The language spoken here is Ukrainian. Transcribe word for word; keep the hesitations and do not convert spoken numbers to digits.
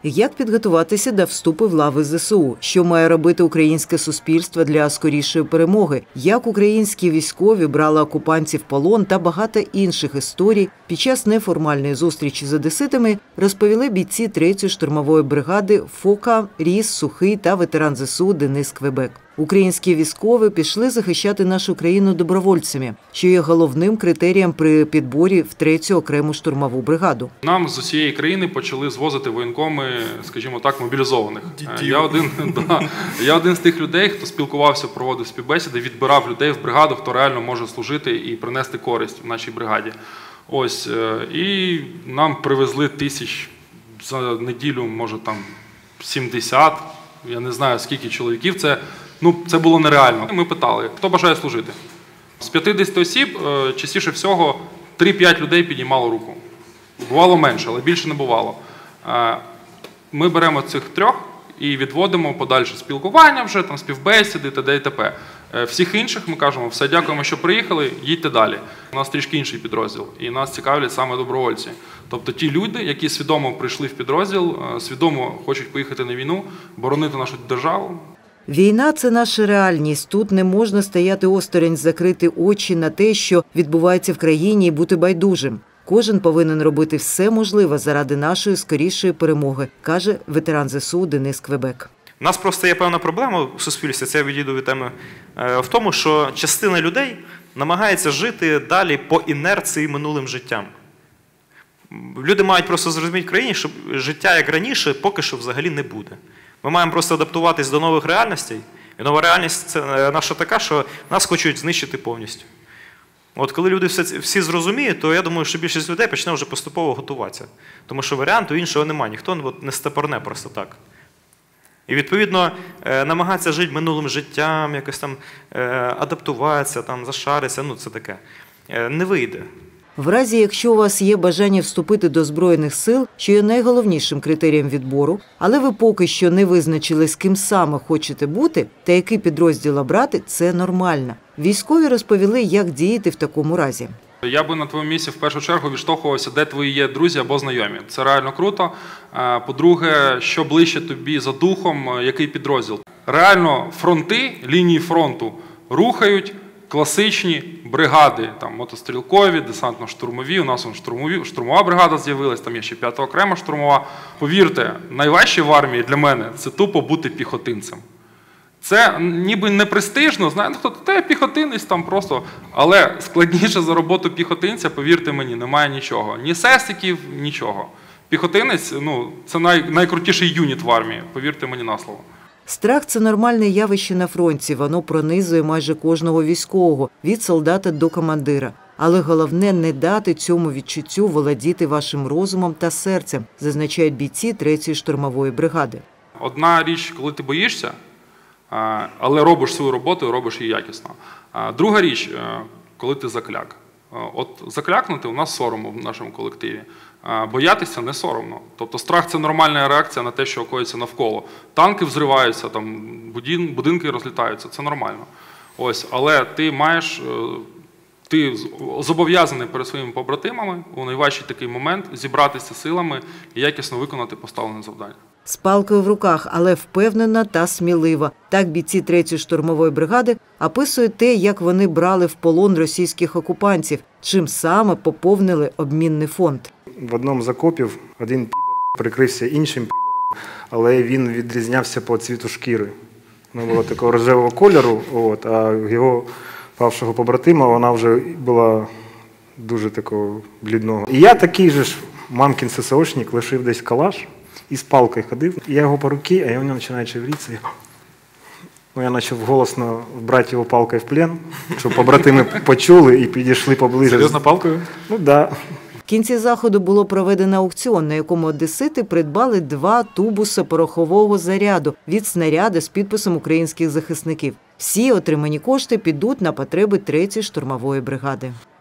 Як підготуватися до вступу в лави зе се у? Що має робити українське суспільство для скорішої перемоги? Як українські військові брали окупантів в полон та багато інших історій під час неформальної зустрічі з одеситами розповіли бійці третьої штурмової бригади Фока, Ріс, Сухий та ветеран зе ес у Денис Квебек. Українські військові пішли захищати нашу країну добровольцями, що є головним критерієм при підборі в третю окрему штурмову бригаду. Нам з усієї країни почали звозити воєнкоми, скажімо так, мобілізованих. Я один, да, я один з тих людей, хто спілкувався, проводив співбесіди, відбирав людей в бригаду, хто реально може служити і принести користь в нашій бригаді. Ось, і нам привезли тисяч за неділю, може там сімдесят, я не знаю скільки чоловіків. Це Ну, це було нереально. Ми питали, хто бажає служити. З п'ятдесяти осіб, частіше всього, три-п'ять людей піднімало руку. Бувало менше, але більше не бувало. Ми беремо цих трьох і відводимо подальше спілкування вже, там, співбесіди, т.д. і т.п. Всіх інших ми кажемо, все, дякуємо, що приїхали, їдьте далі. У нас трішки інший підрозділ, і нас цікавлять саме добровольці. Тобто ті люди, які свідомо прийшли в підрозділ, свідомо хочуть поїхати на війну, боронити нашу державу. Війна – це наша реальність. Тут не можна стояти осторонь, закрити очі на те, що відбувається в країні, і бути байдужим. Кожен повинен робити все можливе заради нашої скорішої перемоги, каже ветеран зе ес у Денис Квебек. У нас просто є певна проблема в суспільстві, це я відійду від теми, в тому, що частина людей намагається жити далі по інерції минулим життям. Люди мають просто зрозуміти в країні, що життя як раніше поки що взагалі не буде. Ми маємо просто адаптуватись до нових реальностей. І нова реальність це наша така, що нас хочуть знищити повністю. От коли люди все, всі зрозуміють, то я думаю, що більшість людей почне вже поступово готуватися. Тому що варіанту іншого немає, ніхто не степорне просто так. І відповідно намагатися жити минулим життям, якось там адаптуватися, там, зашаритися, ну це таке, не вийде. В разі, якщо у вас є бажання вступити до Збройних сил, що є найголовнішим критерієм відбору, але ви поки що не визначили, з ким саме хочете бути та який підрозділ обрати, це нормально. Військові розповіли, як діяти в такому разі. Я би на твоєму місці в першу чергу відштовхувався, де твої є друзі або знайомі. Це реально круто. По-друге, що ближче тобі за духом, який підрозділ. Реально фронти, лінії фронту рухають класичні бригади, там мотострілкові, десантно-штурмові, у нас штурмові, штурмова бригада з'явилась, там є ще п'ята окрема штурмова. Повірте, найважче в армії для мене – це тупо бути піхотинцем. Це ніби не престижно, знаєте, хто ти піхотинець там просто, але складніше за роботу піхотинця, повірте мені, немає нічого. Ні сесиків, нічого. Піхотинець, ну, це най, найкрутіший юніт в армії, повірте мені на слово. Страх – це нормальне явище на фронті, воно пронизує майже кожного військового, від солдата до командира. Але головне – не дати цьому відчуттю володіти вашим розумом та серцем, зазначають бійці третьої штурмової бригади. Одна річ, коли ти боїшся, але робиш свою роботу і робиш її якісно. Друга річ, коли ти закляк. От заклякнути у нас соромно в нашому колективі. Боятися не соромно. Тобто страх – це нормальна реакція на те, що коїться навколо. Танки взриваються, там, будинки розлітаються, це нормально. Ось, але ти маєш, ти зобов'язаний перед своїми побратимами у найважчий такий момент зібратися силами і якісно виконати поставлене завдання. З палкою в руках, але впевнена та смілива. Так бійці третьої штурмової бригади описують те, як вони брали в полон російських окупантів, чим саме поповнили обмінний фонд. В одному з окопів один підер прикрився іншим підером, але він відрізнявся по цвіту шкіри. Вона була такого рожевого кольору, от, а його павшого побратима вона вже була дуже такого блідного. І я такий же ж мамкін ССОшник, лишив десь калаш і з палкою ходив. Я його по руці, а я в нього починаю чевритися. Ну, я почав голосно брати його палкою в плен, щоб побратими почули і підійшли поближче. Серйозно, палкою? Ну, так. Да. В кінці заходу було проведено аукціон, на якому одесити придбали два тубуси порохового заряду від снаряду з підписом українських захисників. Всі отримані кошти підуть на потреби третьої штурмової бригади.